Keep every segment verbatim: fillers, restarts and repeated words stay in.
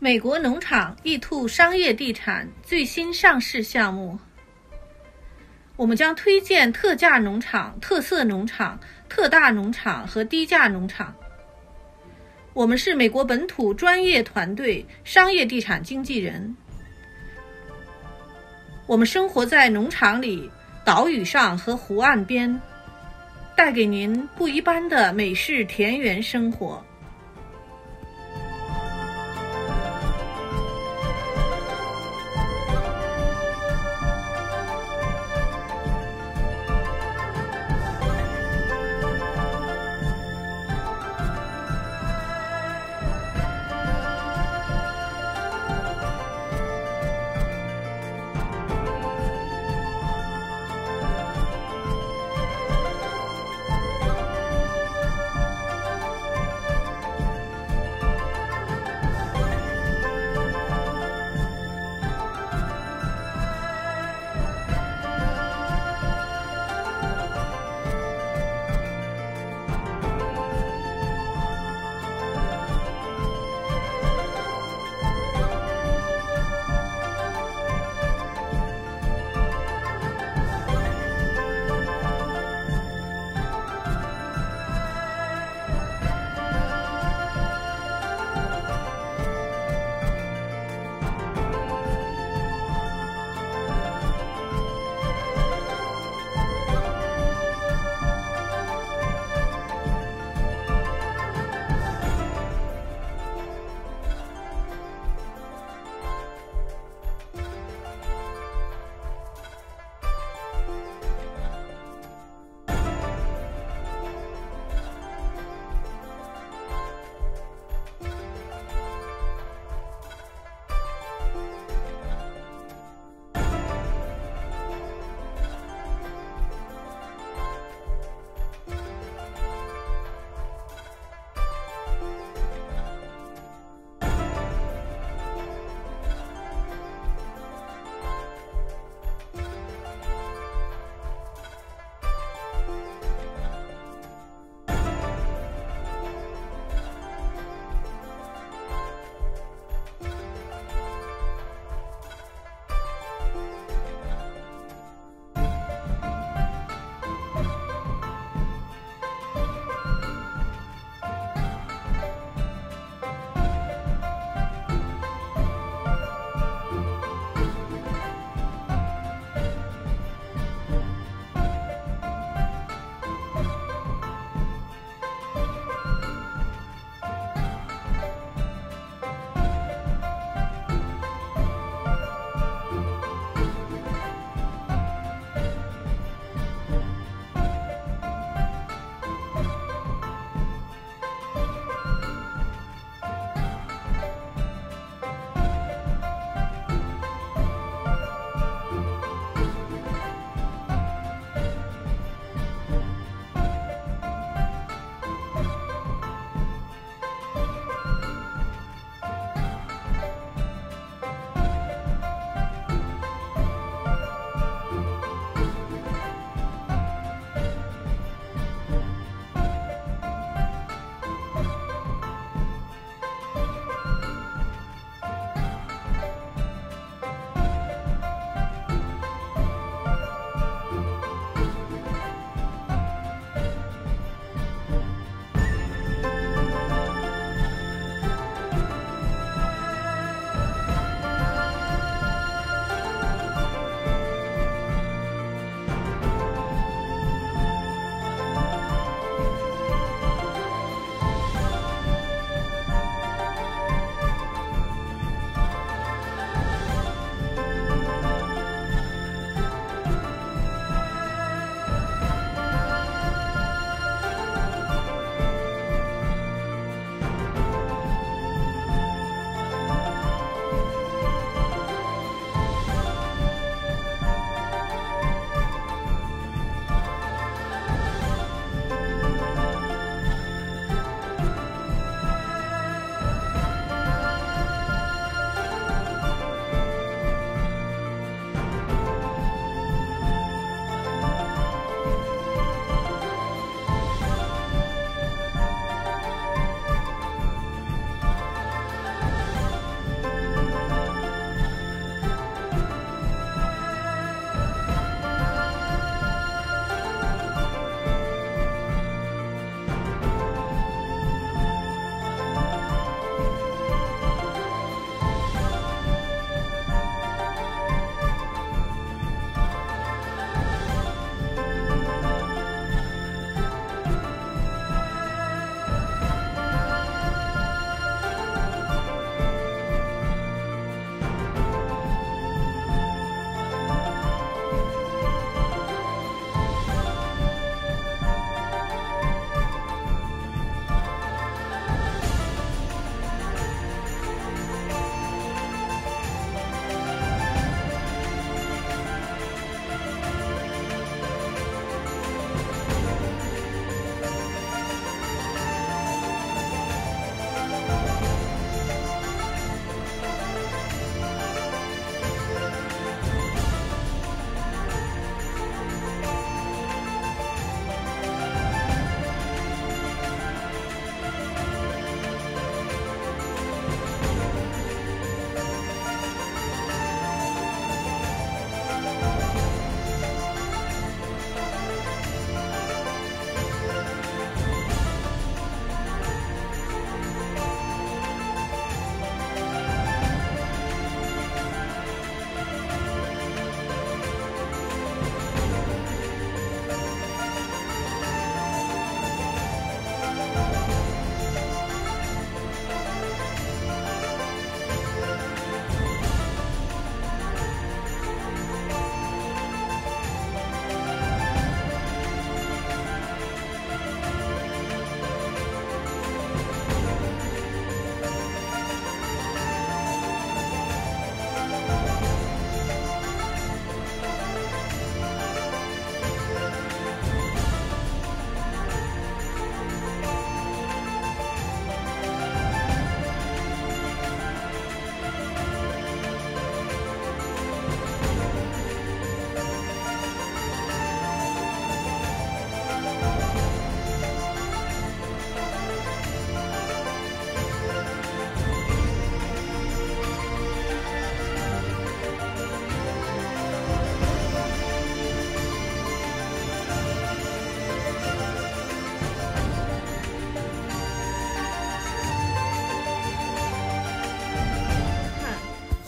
美国农场易兔商业地产最新上市项目，我们将推荐特价农场、特色农场、特大农场和低价农场。我们是美国本土专业团队商业地产经纪人，我们生活在农场里、岛屿上和湖岸边，带给您不一般的美式田园生活。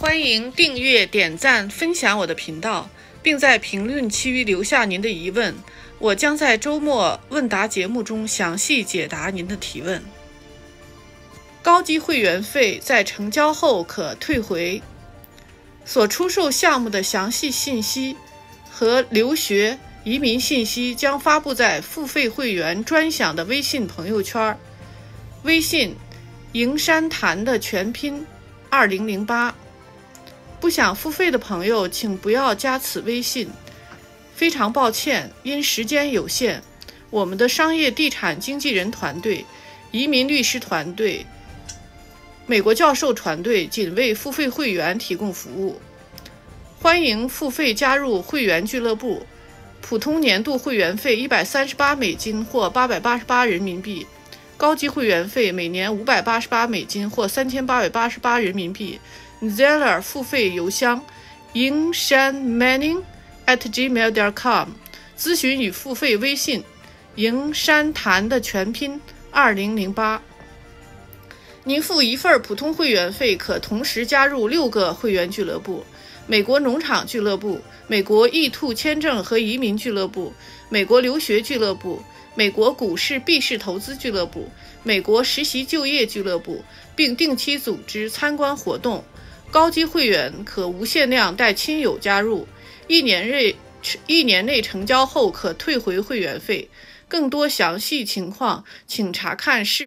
欢迎订阅、点赞、分享我的频道，并在评论区留下您的疑问，我将在周末问答节目中详细解答您的提问。高级会员费在成交后可退回。所出售项目的详细信息和留学、移民信息将发布在付费会员专享的微信朋友圈。微信营山谈的全拼二零零八。不想付费的朋友请不要加此微信，非常抱歉，因时间有限，我们的商业地产经纪人团队、移民律师团队、美国教授团队仅为付费会员提供服务。欢迎付费加入会员俱乐部，普通年度会员费一百三十八美金或八百八十八人民币，高级会员费每年五百八十八美金或三千八百八十八人民币。Zeller 付费邮箱 yingshanmanning at gmail dot com， 咨询与付费微信营山谈的全拼二零零八。您付一份普通会员费，可同时加入六个会员俱乐部：美国农场俱乐部、美国 E 二 签证和移民俱乐部、美国留学俱乐部、美国股市币市投资俱乐部、美国实习就业俱乐部，并定期组织参观活动。高级会员可无限量带亲友加入，一年内一年内成交后可退回会员费。更多详细情况，请查看视